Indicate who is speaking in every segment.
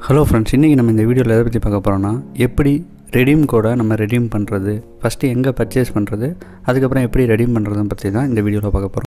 Speaker 1: Hello friends, இன்றைக்கி நம்ம இந்த வீடியோவில் எதை பற்றி பார்க்க போகிறோன்னா, எப்படி ரெடீம் கோடை நம்ம ரெடீம் பண்ணுறது, ஃபஸ்ட்டு எங்கே பர்ச்சேஸ் பண்ணுறது, அதுக்கப்புறம் எப்படி ரெடீம் பண்ணுறதுன்னு பற்றி தான் இந்த வீடியோவில் பார்க்க போகிறோம்.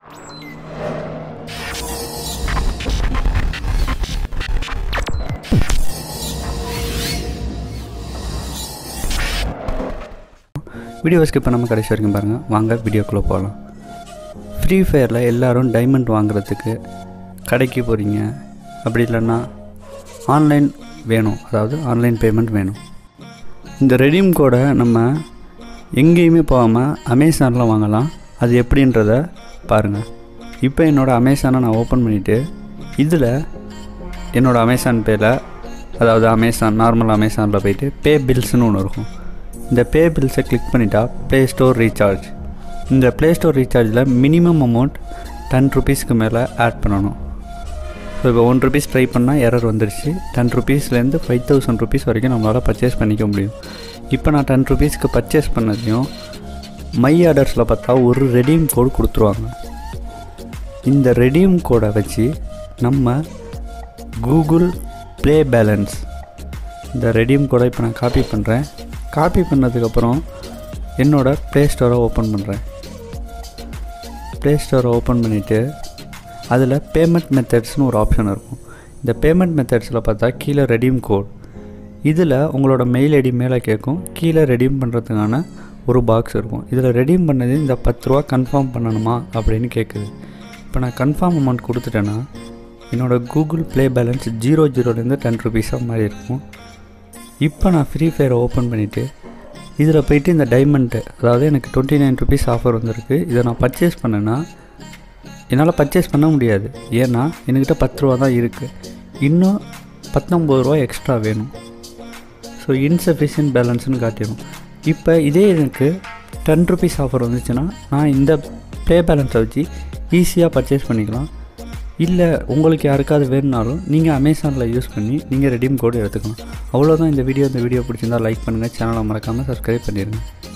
Speaker 1: வீடியோ ஸ்கிப் பண்ணாமல் கடைசி வரைக்கும் பாருங்கள். வாங்க வீடியோக்குள்ளே போகலாம். ஃப்ரீ ஃபயரில் எல்லோரும் டைமண்ட் வாங்குறதுக்கு கடைக்கு போகிறீங்க, அப்படி இல்லைன்னா ஆன்லைன் வேணும், அதாவது ஆன்லைன் பேமெண்ட் வேணும். இந்த ரெடீம் கோடை நம்ம எங்கேயுமே போகாமல் அமேசானில் வாங்கலாம். அது எப்படின்றத பாருங்கள். இப்போ என்னோடய அமேசானை நான் ஓப்பன் பண்ணிவிட்டு, இதில் என்னோடய அமேசான் பேயில், அதாவது அமேசான் நார்மல் அமேசானில் போயிட்டு பே பில்ஸ்னு ஒன்று இருக்கும். இந்த பே பில்ஸை கிளிக் பண்ணிட்டா ப்ளே ஸ்டோர் ரீசார்ஜ். இந்த ப்ளே ஸ்டோர் ரீசார்ஜில் மினிமம் அமௌண்ட் 10 ருபீஸ்க்கு மேலே ஆட் பண்ணணும். ஸோ இப்போ 1 ருபீஸ் ட்ரை பண்ணால் எரர் வந்துடுச்சு. 10 ருபீஸ்லேருந்து 5000 ருபீஸ் வரைக்கும் நம்மளால் பர்ச்சேஸ் பண்ணிக்க முடியும். இப்போ நான் 10 ருபீஸ்க்கு பர்ச்சேஸ் பண்ணதையும் மை ஆர்டர்ஸில் பார்த்தா ஒரு ரெடீம் கோடு கொடுத்துருவாங்க. இந்த ரெடீம் கோடை வச்சு நம்ம கூகுள் ப்ளே பேலன்ஸ், இந்த ரெடீம் கோடை இப்போ நான் காப்பி பண்ணுறேன். காப்பி பண்ணதுக்கப்புறம் என்னோடய ப்ளே ஸ்டோரை ஓப்பன் பண்ணுறேன். ப்ளே ஸ்டோரை ஓப்பன் பண்ணிவிட்டு அதில் பேமெண்ட் மெத்தட்ஸ்னு ஒரு ஆப்ஷன் இருக்கும். இந்த பேமெண்ட் மெத்தட்ஸில் பார்த்தா கீழே ரெடீம் கோட், இதில் உங்களோட மெயில் ஐடி மேலே கேட்கும், கீழே ரெடீம் பண்ணுறதுக்கான ஒரு பாக்ஸ் இருக்கும். இதில் ரெடீம் பண்ணது இந்த 10 ரூபா கன்ஃபார்ம் பண்ணணுமா அப்படின்னு கேட்குது. இப்போ நான் கன்ஃபார்ம் அமௌண்ட் கொடுத்துட்டேன்னா என்னோடய கூகுள் ப்ளே பேலன்ஸ் 00லேருந்து 10 ருபீஸாக மாதிரி இருக்கும். இப்போ நான் ஃப்ரீ ஃபயரை ஓப்பன் பண்ணிவிட்டு இதில் போய்ட்டு இந்த டைமண்ட்டு, அதாவது எனக்கு 29 ருபீஸ் ஆஃபர் வந்திருக்கு, இதை நான் பர்ச்சேஸ் பண்ணேன்னா என்னால் பர்ச்சேஸ் பண்ண முடியாது. ஏன்னா என்கிட்ட 10 ரூபா தான் இருக்குது, இன்னும் 19 ரூபா எக்ஸ்ட்ரா வேணும். ஸோ இன்சஃபிஷியன்ட் பேலன்ஸ்னு காட்டிடும். இப்போ இதே எனக்கு 10 ருபீஸ் ஆஃபர் வந்துச்சுன்னா நான் இந்த ப்ளே பேலன்ஸை வச்சு ஈஸியாக பர்ச்சேஸ் பண்ணிக்கலாம். இல்லை உங்களுக்கு யாருக்காவது வேணுனாலும் நீங்கள் அமேசானில் யூஸ் பண்ணி நீங்கள் ரெடீம் கோடு எடுத்துக்கலாம். அவ்வளோதான் இந்த வீடியோ. இந்த வீடியோ பிடிச்சிருந்தால் லைக் பண்ணுங்கள், சேனலை மறக்காமல் சப்ஸ்கிரைப் பண்ணிடுங்க.